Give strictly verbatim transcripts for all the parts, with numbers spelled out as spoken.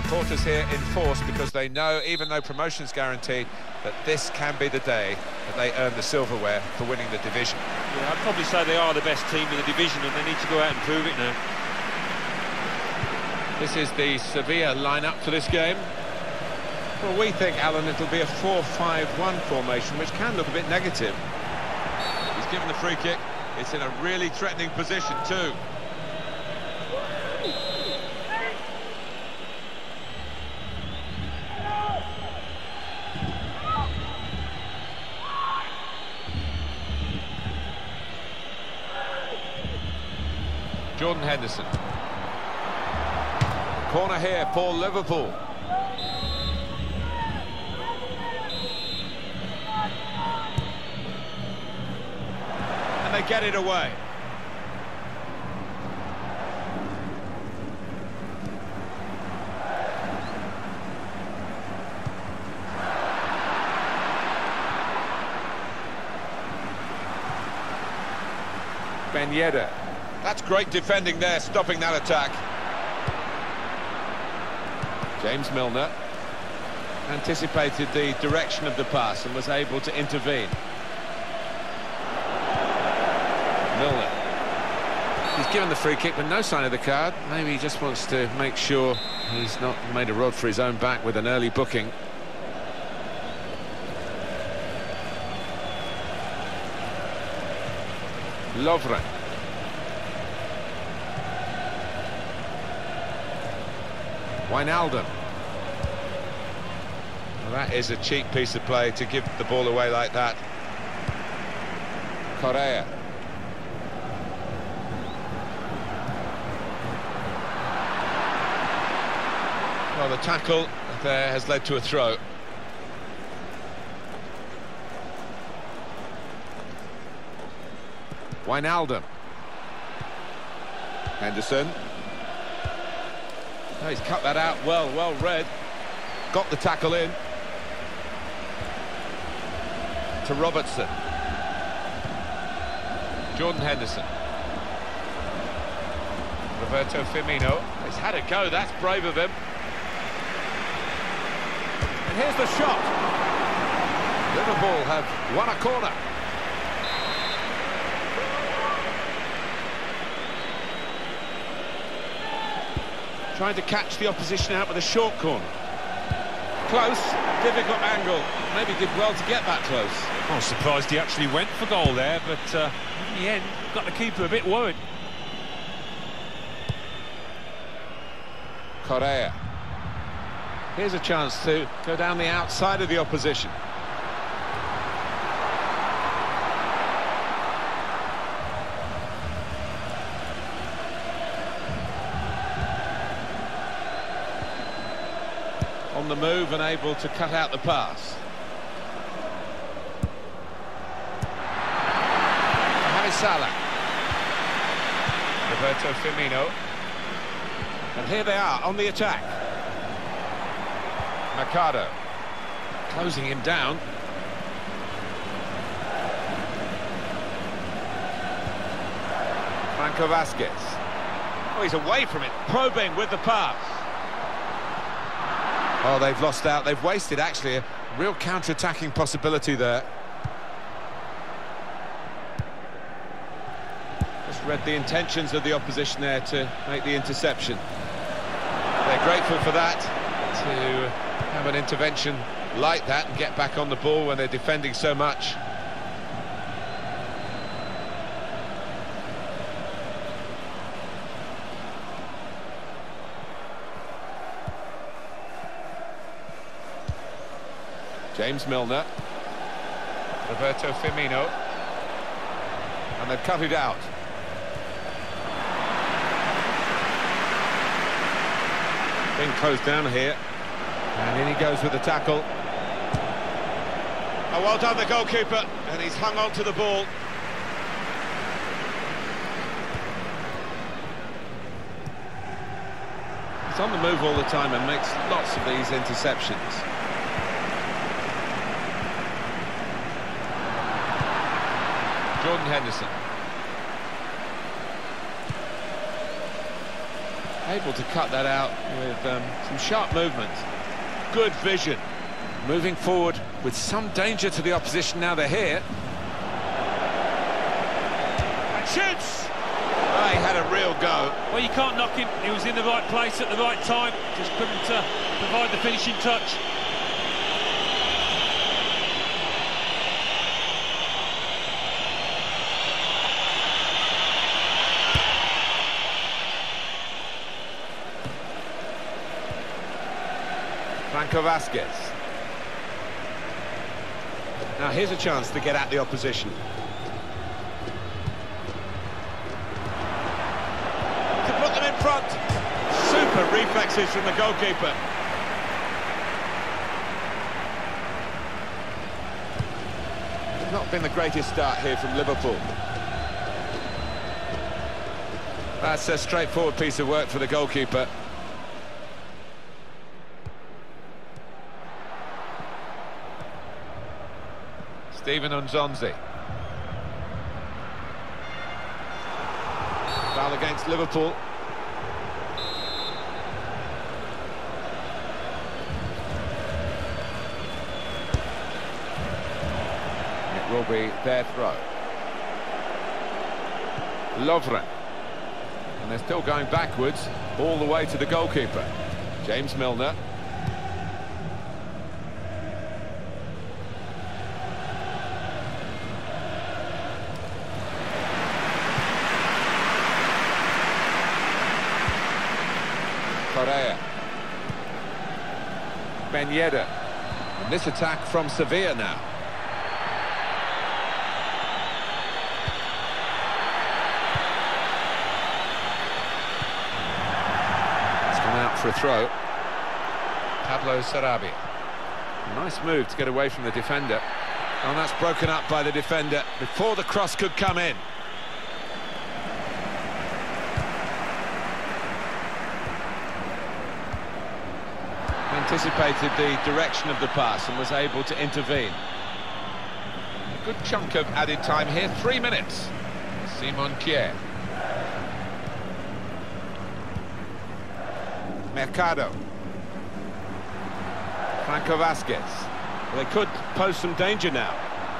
Supporters here in force because they know, even though promotion's guaranteed, that this can be the day that they earn the silverware for winning the division. Yeah, I'd probably say they are the best team in the division and they need to go out and prove it now. This is the Sevilla lineup for this game. Well, we think, Alan, it'll be a four five one formation, which can look a bit negative. He's given the free kick. It's in a really threatening position too. Jordan Henderson. Corner here for Liverpool. And they get it away. Ben Yedder. That's great defending there, stopping that attack. James Milner anticipated the direction of the pass and was able to intervene. Milner. He's given the free kick, but no sign of the card. Maybe he just wants to make sure he's not made a rod for his own back with an early booking. Lovren. Wijnaldum. Well, that is a cheap piece of play to give the ball away like that. Correa. Well, the tackle there has led to a throw. Wijnaldum. Henderson. Oh, he's cut that out well, well read. Got the tackle in. To Robertson. Jordan Henderson. Roberto Firmino. He's had a go, that's brave of him. And here's the shot. Liverpool have won a corner. Trying to catch the opposition out with a short corner. Close, difficult angle. Maybe did well to get that close. I was surprised he actually went for goal there, but uh, in the end, got the keeper a bit worried. Correa. Here's a chance to go down the outside of the opposition. On the move and able to cut out the pass. Mohamed Salah. Roberto Firmino. And here they are on the attack. Mercado. Closing him down. Franco Vasquez. Oh, he's away from it, probing with the pass. Oh, they've lost out. They've wasted, actually, a real counter-attacking possibility there. Just read the intentions of the opposition there to make the interception. They're grateful for that, to have an intervention like that and get back on the ball when they're defending so much. James Milner. Roberto Firmino. And they've cut it out. Being closed down here. And in he goes with the tackle. Oh, well done, the goalkeeper. And he's hung on to the ball. He's on the move all the time and makes lots of these interceptions. Jordan Henderson. able to cut that out with um, some sharp movement. Good vision. Moving forward with some danger to the opposition now they're here. And shoots! Oh, he had a real go. Well, you can't knock him. He was in the right place at the right time. Just couldn't uh, provide the finishing touch. Franco Vasquez. Now here's a chance to get at the opposition. To put them in front. Super reflexes from the goalkeeper. Not been the greatest start here from Liverpool. That's a straightforward piece of work for the goalkeeper. Steven Nzonzi. Foul against Liverpool. It will be their throw. Lovren. And they're still going backwards all the way to the goalkeeper. James Milner. Correa. Ben Yedder. And this attack from Sevilla now. It's gone out for a throw. Pablo Sarabia. Nice move to get away from the defender. And that's broken up by the defender before the cross could come in. Anticipated the direction of the pass and was able to intervene. A good chunk of added time here, three minutes. Simon Kjær. Mercado. Franco Vasquez. Well, they could pose some danger now.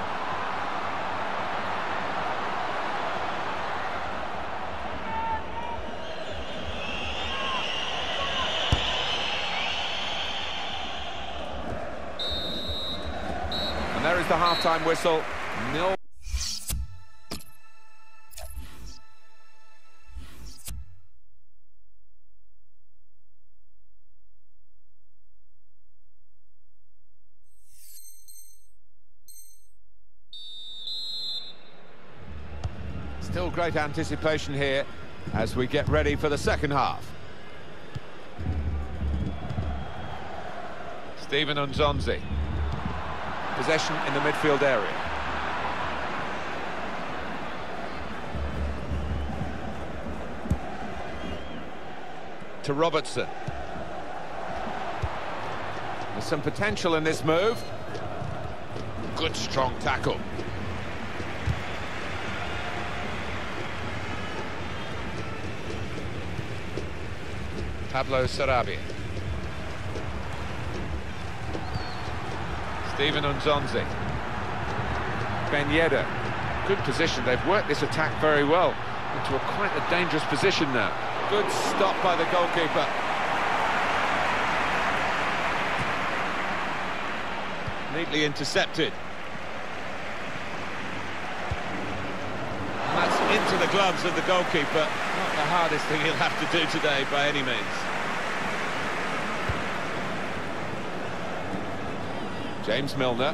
And there is the half-time whistle. Nil. Still great anticipation here as we get ready for the second half. Steven Nzonzi. Possession in the midfield area. To Robertson. There's some potential in this move. Good strong tackle. Pablo Sarabia. Steven Nzonzi. Ben Yedder. Good position. They've worked this attack very well into a quite a dangerous position now. Good stop by the goalkeeper. Neatly intercepted. And that's into the gloves of the goalkeeper. Not the hardest thing he'll have to do today by any means. James Milner.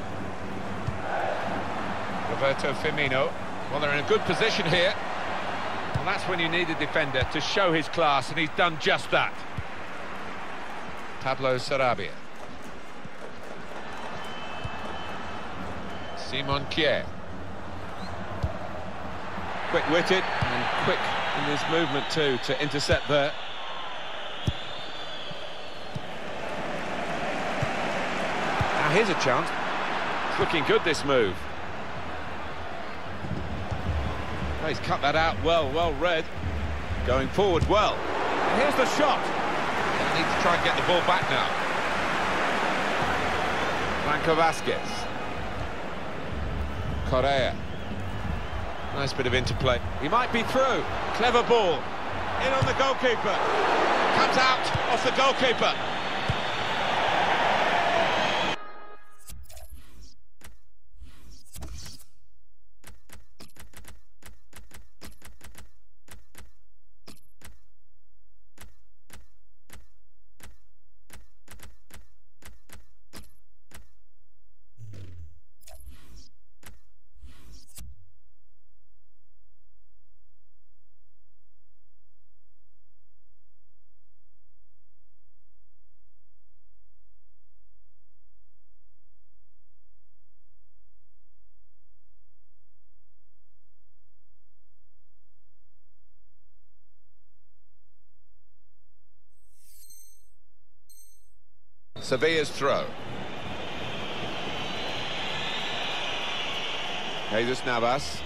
Roberto Firmino. Well, they're in a good position here. And that's when you need a defender to show his class, and he's done just that. Pablo Sarabia. Simon Kjær. Quick-witted and quick in his movement too to intercept there. Now here's a chance. It's looking good, this move. Oh, he's cut that out well, well read. Going forward well. And here's the shot. They need to try and get the ball back now. Franco Vasquez. Correa. Nice bit of interplay. He might be through. Clever ball. In on the goalkeeper. Comes out off the goalkeeper. Sevilla's throw. Jesus Navas.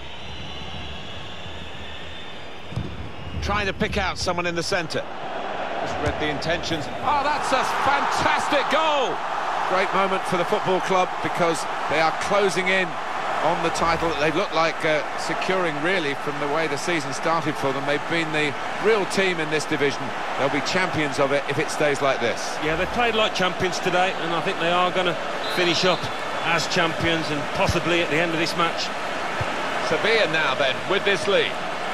Trying to pick out someone in the centre. Just read the intentions. Oh, that's a fantastic goal! Great moment for the football club because they are closing in on the title that they look like uh, securing really from the way the season started for them. They've been the real team in this division. They'll be champions of it if it stays like this. Yeah, they played like champions today, and I think they are going to finish up as champions and possibly at the end of this match. Sevilla now then with this lead.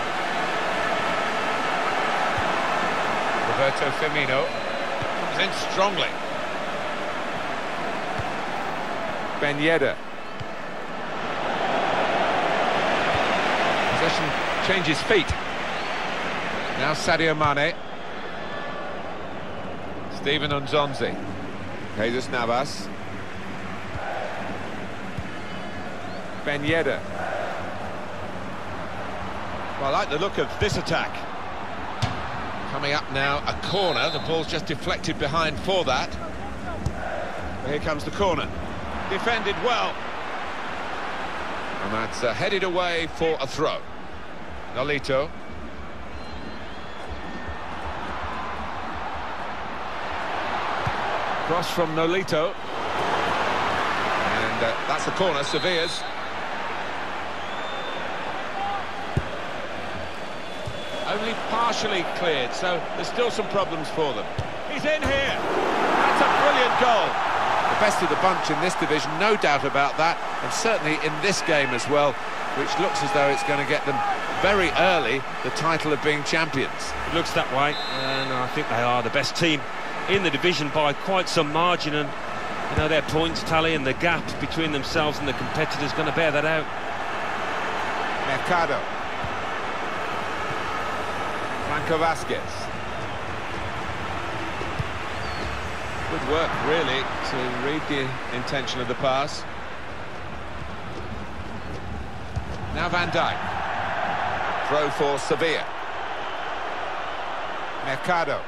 Roberto Firmino comes in strongly. Ben Yedder. Possession changes feet. Now Sadio Mane. Steven Nzonzi. Jesus Navas. Ben Yedder. Well, I like the look of this attack. Coming up now, a corner. The ball's just deflected behind for that. Here comes the corner. Defended well. And that's uh, headed away for a throw. Nolito. Cross from Nolito. And uh, that's the corner, Sevilla's. Only partially cleared, so there's still some problems for them. He's in here. That's a brilliant goal. The best of the bunch in this division, no doubt about that, and certainly in this game as well, which looks as though it's going to get them very early the title of being champions. It looks that way, and I think they are the best team in the division by quite some margin, and you know their points tally and the gap between themselves and the competitors going to bear that out. Mercado. Franco Vasquez. Good work, really, to read the intention of the pass. Now Van Dijk. Throw for Sevilla. Mercado.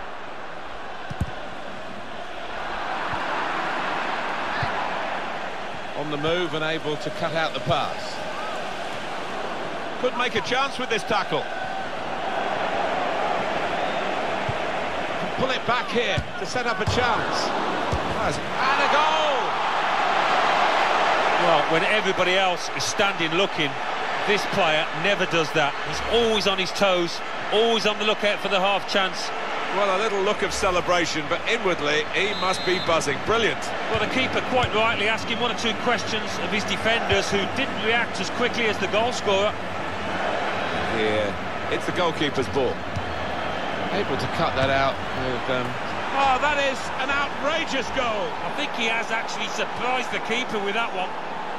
On the move and able to cut out the pass. Could make a chance with this tackle. Pull it back here to set up a chance. And a goal! Well, when everybody else is standing looking, this player never does that. He's always on his toes, always on the lookout for the half chance. Well, a little look of celebration, but inwardly he must be buzzing. Brilliant. Well, the keeper quite rightly asking one or two questions of his defenders who didn't react as quickly as the goal scorer. Here, it's the goalkeeper's ball. Able to cut that out with... Um... Oh, that is an outrageous goal! I think he has actually surprised the keeper with that one.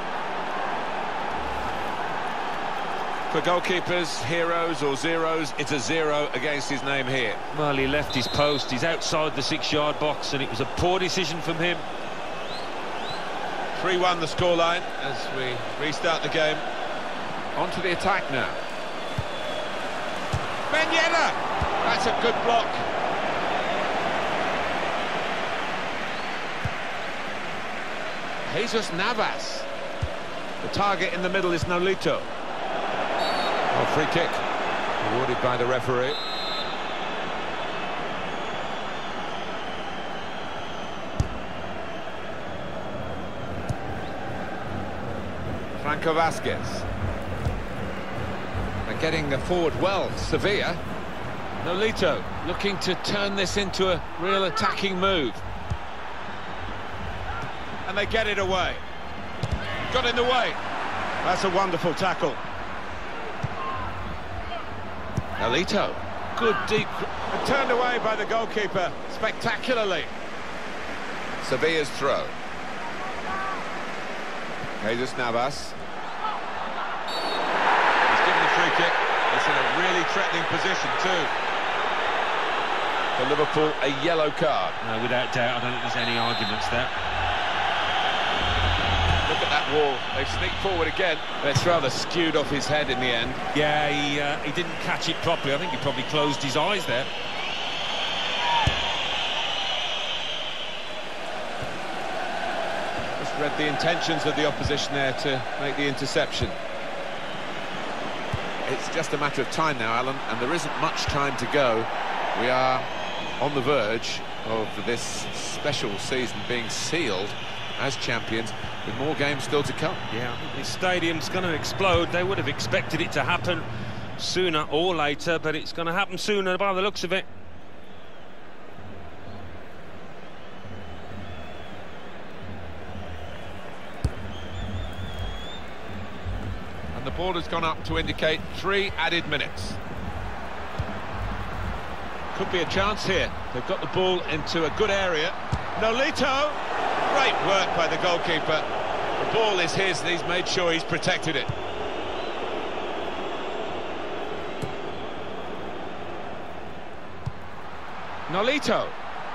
For goalkeepers, heroes or zeros, it's a zero against his name here. Well, he left his post, he's outside the six-yard box, and it was a poor decision from him. three one the scoreline as we restart the game. On to the attack now. Ben Yedder! That's a good block. Jesus Navas. The target in the middle is Nolito. Oh, free kick awarded by the referee. Franco Vasquez. They're getting forward well, Sevilla. Nolito looking to turn this into a real attacking move. And they get it away. Got in the way. That's a wonderful tackle. Nolito, good deep... And turned away by the goalkeeper spectacularly. Sevilla's throw. Jesus Navas. He's given the free kick. It's in a really threatening position too. For Liverpool, a yellow card. No, without doubt, I don't think there's any arguments there. Look at that wall. They've sneaked forward again. It's rather skewed off his head in the end. Yeah, he, uh, he didn't catch it properly. I think he probably closed his eyes there. Just read the intentions of the opposition there to make the interception. It's just a matter of time now, Alan, and there isn't much time to go. We are on the verge of this special season being sealed as champions, with more games still to come. Yeah, I think this stadium's going to explode. They would have expected it to happen sooner or later, but it's going to happen sooner by the looks of it. And the ball has gone up to indicate three added minutes. Could be a chance here. They've got the ball into a good area. Nolito! Great work by the goalkeeper. The ball is his and he's made sure he's protected it. Nolito.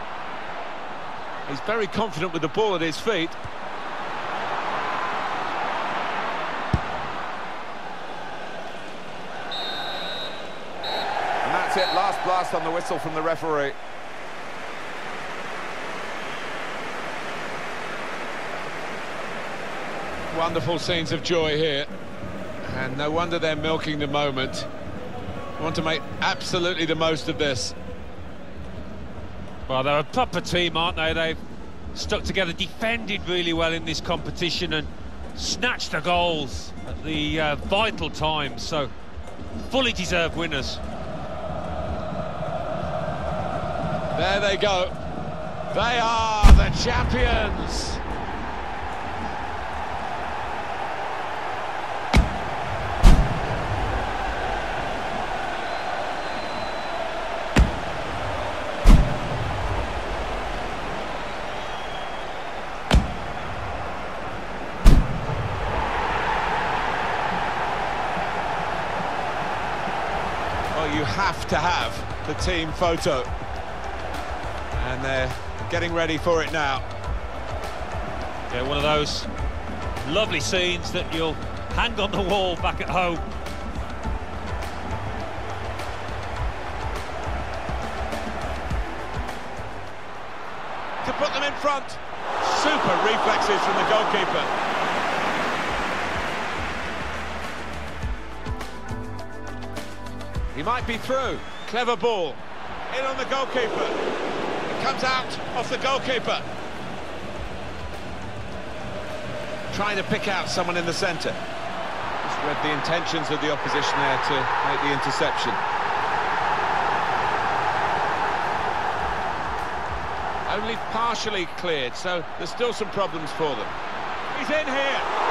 He's very confident with the ball at his feet. And that's it, last blast on the whistle from the referee. Wonderful scenes of joy here, and no wonder they're milking the moment. Want to make absolutely the most of this. Well, they're a proper team, aren't they? They've stuck together, defended really well in this competition and snatched the goals at the uh, vital times, so fully deserved winners. There they go. They are the champions. You have to have the team photo, and they're getting ready for it now. Yeah, one of those lovely scenes that you'll hang on the wall back at home. To put them in front. Super reflexes from the goalkeeper. He might be through. Clever ball. In on the goalkeeper. It comes out off the goalkeeper. Trying to pick out someone in the centre. Just read the intentions of the opposition there to make the interception. Only partially cleared, so there's still some problems for them. He's in here.